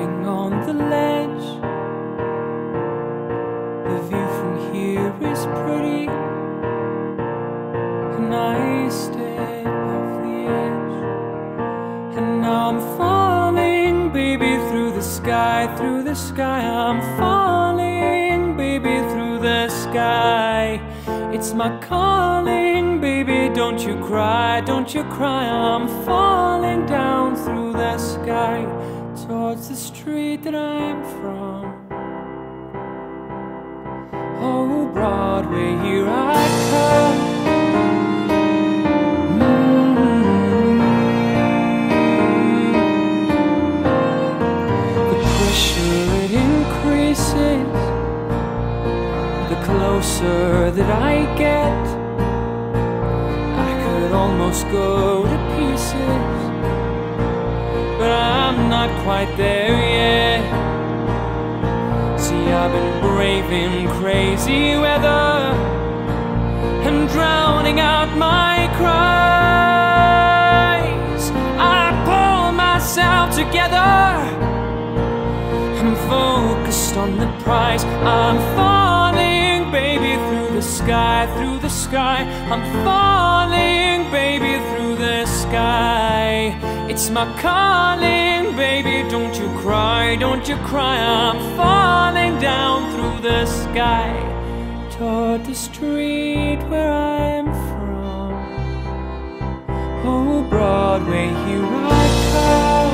Standing on the ledge, the view from here is pretty, and I step off the edge, and now I'm falling, baby, through the sky, through the sky. I'm falling, baby, through the sky. It's my calling, baby, don't you cry, don't you cry. I'm falling down through the sky towards the street that I'm from. Oh, Broadway, here I come. The pressure, it increases the closer that I get. I could almost go to pieces, but I'm not quite there yet. See, I've been braving crazy weather and drowning out my cries. I pull myself together, I'm focused on the prize. I'm falling, baby, through the sky, through the sky. I'm falling, baby, through the sky. It's my calling, baby, don't you cry, don't you cry. I'm falling down through the sky toward the street where I'm from. Oh, Broadway, here I come.